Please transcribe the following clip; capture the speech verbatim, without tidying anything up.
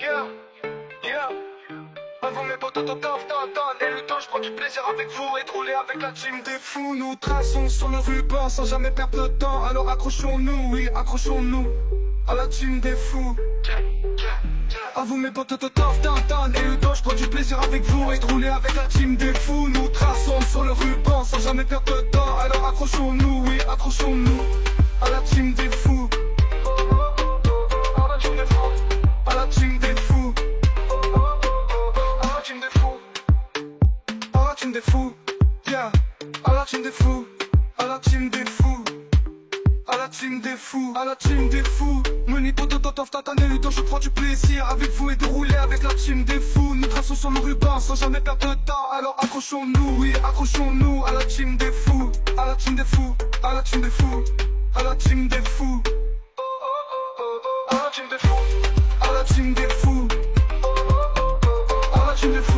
Yeah, yeah. Avant mes potes, top, top, top, top. Et le temps, je prends du plaisir avec vous et de rouler avec la team des fous. Nous traçons sur le ruban sans jamais perdre de temps. Alors accrochons-nous, oui, accrochons-nous à la team des fous. À vous mes potes, top, top, top, top. Et le temps, je prends du plaisir avec vous et de rouler avec la team des fous. Nous traçons sur le ruban sans jamais perdre de temps. Alors accrochons-nous, oui, accrochons-nous à la team des fous. À la team des fous. À la team des fous. À la team des fous. À la team des fous. Yeah. À la team des fous. À la team des fous. À la team des fous. À la team des fous. Meni poto toto tatane le temps je prends du plaisir avec vous et de rouler avec la team des fous. Nous traçons sur le ruban sans jamais perdre de temps. Alors accrochons-nous, oui, accrochons-nous à la team des fous. À la team des fous. À la team des fous. À la team des fous. À la team des fous. À la team des fous. À la team des fous.